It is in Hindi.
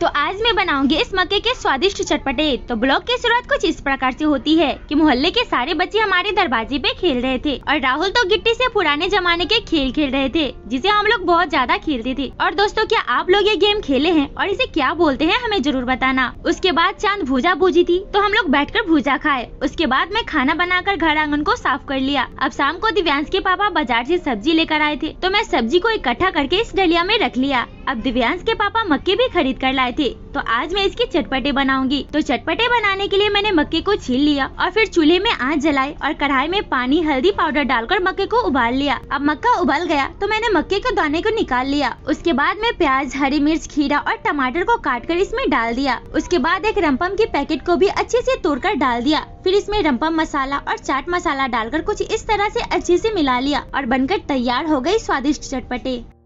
तो आज मैं बनाऊंगी इस मक्के के स्वादिष्ट चटपटे। तो ब्लॉग की शुरुआत कुछ इस प्रकार से होती है कि मोहल्ले के सारे बच्चे हमारे दरवाजे पे खेल रहे थे और राहुल तो गिट्टी से पुराने जमाने के खेल खेल रहे थे जिसे हम लोग बहुत ज्यादा खेलते थे। और दोस्तों, क्या आप लोग ये गेम खेले हैं और इसे क्या बोलते हैं हमें जरूर बताना। उसके बाद चांद भूजा भूजी थी तो हम लोग बैठकर भूजा खाए। उसके बाद मैं खाना बनाकर घर आंगन को साफ कर लिया। अब शाम को दिव्यांश के पापा बाजार से सब्जी लेकर आए थे तो मैं सब्जी को इकट्ठा करके इस डलिया में रख लिया। अब दिव्यांश के पापा मक्के भी खरीद कर लाए थे तो आज मैं इसके चटपटे बनाऊंगी। तो चटपटे बनाने के लिए मैंने मक्के को छील लिया और फिर चूल्हे में आंच जलाई और कढ़ाई में पानी हल्दी पाउडर डालकर मक्के को उबाल लिया। अब मक्का उबल गया तो मैंने मक्के के दाने को निकाल लिया। उसके बाद मैं प्याज, हरी मिर्च, खीरा और टमाटर को काटकर इसमें डाल दिया। उसके बाद एक रम्पम की पैकेट को भी अच्छे से तोड़कर डाल दिया। फिर इसमें रम्पम मसाला और चाट मसाला डालकर कुछ इस तरह से अच्छे से मिला लिया और बनकर तैयार हो गई स्वादिष्ट चटपटे।